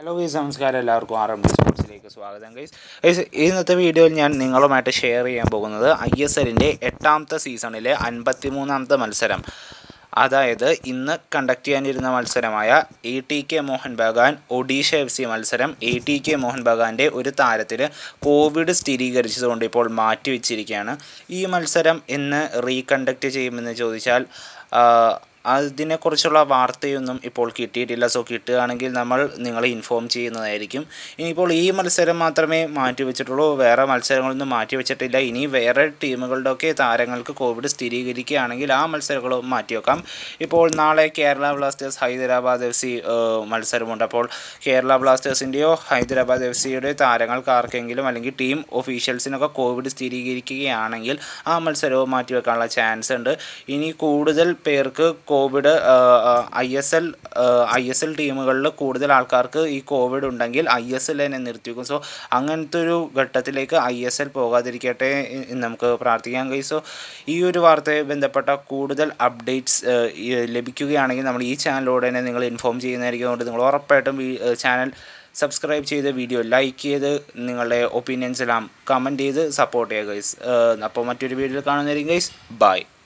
Hello guys, നമസ്കാരം. എല്ലാവർക്കും RMD സ്പോർട്സിലേക്ക് സ്വാഗതം. ഗൈസ്, ഇന്നത്തെ വീഡിയോയിൽ ഞാൻ നിങ്ങളുമായിട്ട് ഷെയർ ചെയ്യാൻ പോകുന്നത് ISLൻ്റെ 8ാമത്തെ സീസണിലെ 53ാമത്തെ മത്സരം, അതായത് ഇന്ന് കണ്ടക്ട് ചെയ്യാനിരുന്ന മത്സരമായ ATK മോഹൻ ബഗാൻ ഒഡീഷ FC മത്സരം. ATK മോഹൻ ബഗാൻ്റെ ഒരു താരത്തിന് കോവിഡ് സ്ഥിരീകരിച്ചതുകൊണ്ട് ഇപ്പോൾ മാറ്റിവെച്ചിരിക്കുകയാണ്. ഈ മത്സരം എന്ന് റീകണ്ടക്ട് ചെയ്യുമെന്ന് ചോദിച്ചാൽ അതിനെക്കുറിച്ചുള്ള വാർത്തയൊന്നും ഇപ്പോൾ കിട്ടിയിട്ടില്ല. സോ കിട്ടുകയാണെങ്കിൽ നമ്മൾ നിങ്ങളെ ഇൻഫോം ചെയ്യുന്നതായിരിക്കും. ഇനിയിപ്പോൾ ഈ മത്സരം മാത്രമേ മാറ്റിവെച്ചിട്ടുള്ളൂ, വേറെ മത്സരങ്ങളൊന്നും മാറ്റിവെച്ചിട്ടില്ല. ഇനി വേറെ ടീമുകളുടെയൊക്കെ താരങ്ങൾക്ക് കോവിഡ് സ്ഥിരീകരിക്കുകയാണെങ്കിൽ ആ മത്സരങ്ങളും മാറ്റിവെക്കാം. ഇപ്പോൾ നാളെ കേരള ബ്ലാസ്റ്റേഴ്സ് ഹൈദരാബാദ് FC മത്സരമുണ്ട്. അപ്പോൾ കേരള ബ്ലാസ്റ്റേഴ്സിൻ്റെയോ ഹൈദരാബാദ് FCയുടെ താരങ്ങൾക്ക് ആർക്കെങ്കിലും അല്ലെങ്കിൽ ടീം ഒഫീഷ്യൽസിനൊക്കെ കോവിഡ് സ്ഥിരീകരിക്കുകയാണെങ്കിൽ ആ മത്സരവും മാറ്റിവെക്കാനുള്ള ചാൻസ് ഉണ്ട്. ഇനി കൂടുതൽ പേർക്ക് കോവിഡ് ISL ടീമുകളിൽ കൂടുതൽ ആൾക്കാർക്ക് ഈ കോവിഡ് ഉണ്ടെങ്കിൽ ISL തന്നെ നിർത്തിവെക്കും. സോ അങ്ങനത്തെ ഒരു ഘട്ടത്തിലേക്ക് ISL പോകാതിരിക്കട്ടെ നമുക്ക് പ്രാർത്ഥിക്കാം. സോ ഈ ഒരു വാർത്തയെ ബന്ധപ്പെട്ട കൂടുതൽ അപ്ഡേറ്റ്സ് ലഭിക്കുകയാണെങ്കിൽ നമ്മൾ ഈ ചാനലിലൂടെ തന്നെ നിങ്ങൾ ഇൻഫോം ചെയ്യുന്നതായിരിക്കും. അതുകൊണ്ട് നിങ്ങൾ ഉറപ്പായിട്ടും ചാനൽ സബ്സ്ക്രൈബ് ചെയ്ത് വീഡിയോ ലൈക്ക് ചെയ്ത് നിങ്ങളുടെ ഒപ്പീനിയൻസ് എല്ലാം കമൻറ്റ് ചെയ്ത് സപ്പോർട്ട് ചെയ്യുക ഗൈസ്. അപ്പോൾ മറ്റൊരു വീഡിയോയിൽ കാണുന്നതായിരിക്കും ഗൈസ്. ബൈ.